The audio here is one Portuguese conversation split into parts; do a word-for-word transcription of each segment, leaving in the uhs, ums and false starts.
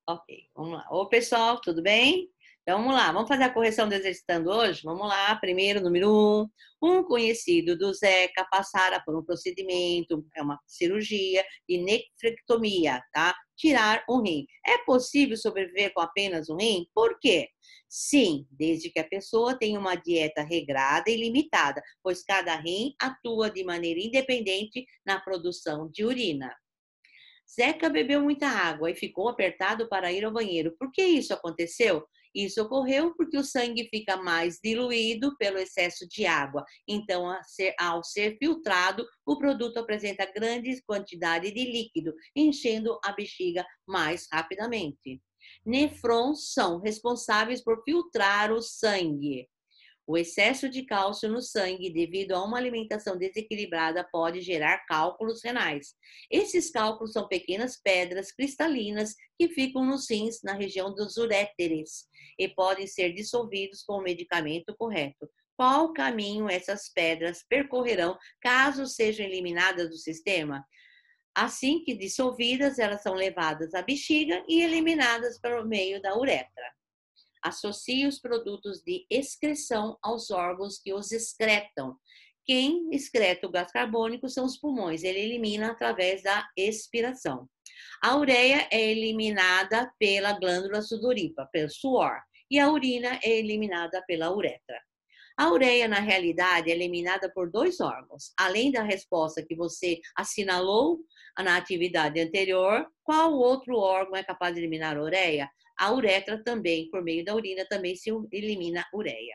Ok, vamos lá. Ô, pessoal, tudo bem? Então, vamos lá, vamos fazer a correção do exercitando hoje? Vamos lá, primeiro, número um. Um conhecido do Zeca passara por um procedimento, é uma cirurgia de nefrectomia, tá? Tirar um rim. É possível sobreviver com apenas um rim? Por quê? Sim, desde que a pessoa tenha uma dieta regrada e limitada, pois cada rim atua de maneira independente na produção de urina. Zeca bebeu muita água e ficou apertado para ir ao banheiro. Por que isso aconteceu? Isso ocorreu porque o sangue fica mais diluído pelo excesso de água. Então, ao ser filtrado, o produto apresenta grande quantidade de líquido, enchendo a bexiga mais rapidamente. Nefrons são responsáveis por filtrar o sangue. O excesso de cálcio no sangue devido a uma alimentação desequilibrada pode gerar cálculos renais. Esses cálculos são pequenas pedras cristalinas que ficam nos rins, na região dos uréteres, e podem ser dissolvidos com o medicamento correto. Qual caminho essas pedras percorrerão caso sejam eliminadas do sistema? Assim que dissolvidas, elas são levadas à bexiga e eliminadas pelo meio da uretra. Associe os produtos de excreção aos órgãos que os excretam. Quem excreta o gás carbônico são os pulmões, ele elimina através da expiração. A ureia é eliminada pela glândula sudorípara, pelo suor, e a urina é eliminada pela uretra. A ureia, na realidade, é eliminada por dois órgãos. Além da resposta que você assinalou na atividade anterior, qual outro órgão é capaz de eliminar a ureia? A uretra também, por meio da urina, também se elimina ureia.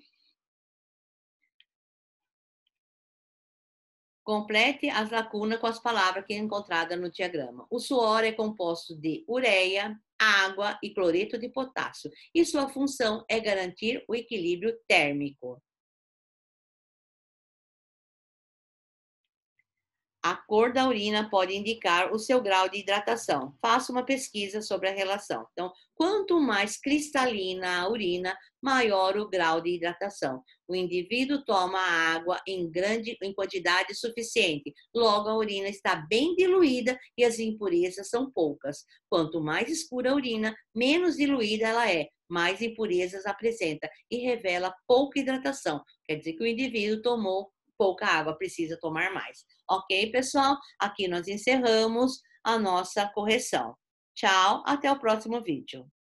Complete as lacunas com as palavras que é encontrada no diagrama. O suor é composto de ureia, água e cloreto de potássio, e sua função é garantir o equilíbrio térmico. A cor da urina pode indicar o seu grau de hidratação. Faça uma pesquisa sobre a relação. Então, quanto mais cristalina a urina, maior o grau de hidratação. O indivíduo toma a água em grande em quantidade suficiente. Logo, a urina está bem diluída e as impurezas são poucas. Quanto mais escura a urina, menos diluída ela é, mais impurezas apresenta e revela pouca hidratação. Quer dizer que o indivíduo tomou pouca água, precisa tomar mais. Ok, pessoal? Aqui nós encerramos a nossa correção. Tchau, até o próximo vídeo.